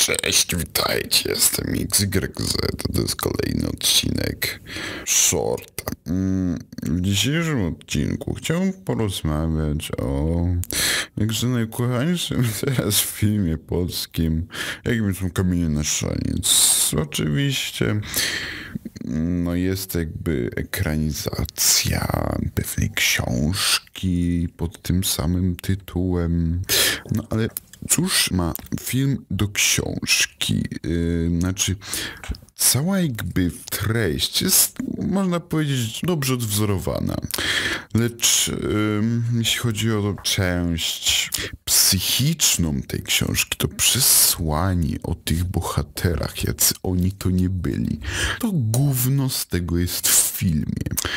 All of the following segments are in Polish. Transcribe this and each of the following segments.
Cześć, witajcie, jestem XYZ, to jest kolejny odcinek Shorta. W dzisiejszym odcinku chciałbym porozmawiać o jakże najukochańszym teraz filmie polskim, jakim są Kamienie na szaniec. Oczywiście jest jakby ekranizacja pewnej książki pod tym samym tytułem, ale cóż ma film do książki? Cała jakby treść jest, można powiedzieć, dobrze odwzorowana. Lecz jeśli chodzi o część psychiczną tej książki, to przesłanie o tych bohaterach, jacy oni to nie byli, to gówno z tego jest w filmie.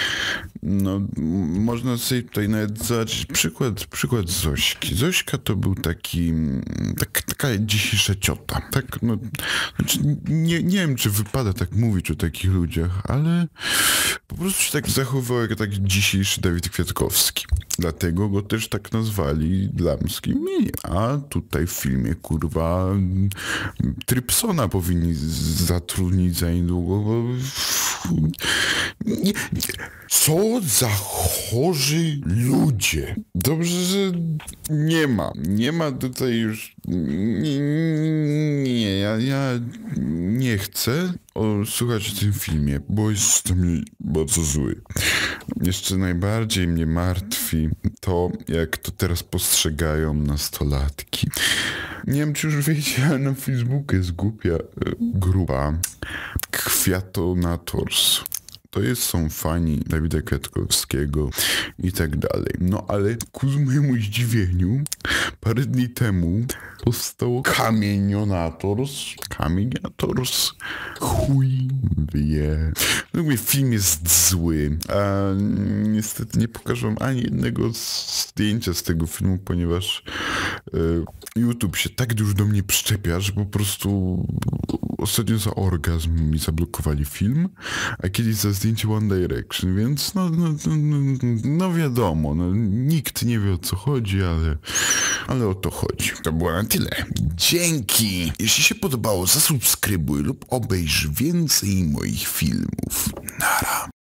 Można sobie tutaj nawet zobaczyć przykład Zośki. Zośka to był taka dzisiejsza ciota. Tak, nie wiem, czy wypada tak mówić o takich ludziach, ale po prostu się tak zachowywał jak taki dzisiejszy Dawid Kwiatkowski. Dlatego go też tak nazwali damskim imieniem. A tutaj w filmie, kurwa, Trypsona powinni zatrudnić za niedługo, bo... Co za chorzy ludzie. Dobrze, że nie ma tutaj już... Ja nie chcę słuchać o tym filmie, bo jest dla mnie bardzo zły. Jeszcze najbardziej mnie martwi to, jak to teraz postrzegają nastolatki. Nie wiem, czy już wiecie, ale na Facebooku jest głupia grupa Kwiatonators. Są fani Dawida Kwiatkowskiego i tak dalej. Ale ku mojemu zdziwieniu parę dni temu powstało Kamienionators. Chuj wie. Film jest zły. A niestety nie pokażę wam ani jednego zdjęcia z tego filmu, ponieważ YouTube się tak już do mnie przyczepia, że po prostu ostatnio za orgazm mi zablokowali film, a kiedyś za zdjęcie One Direction, więc wiadomo, nikt nie wie, o co chodzi, ale o to chodzi. To było na tyle. Dzięki! Jeśli się podobało, zasubskrybuj lub obejrz więcej moich filmów. Nara.